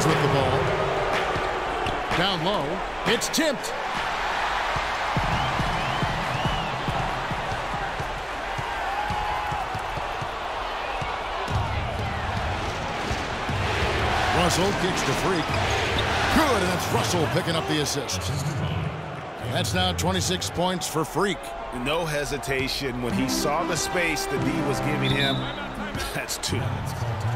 Simmons with the ball. Down low. It's tipped. Russell kicks to Freak. Good, and that's Russell picking up the assist. That's now 26 points for Freak. No hesitation when he saw the space that D was giving him. That's 2.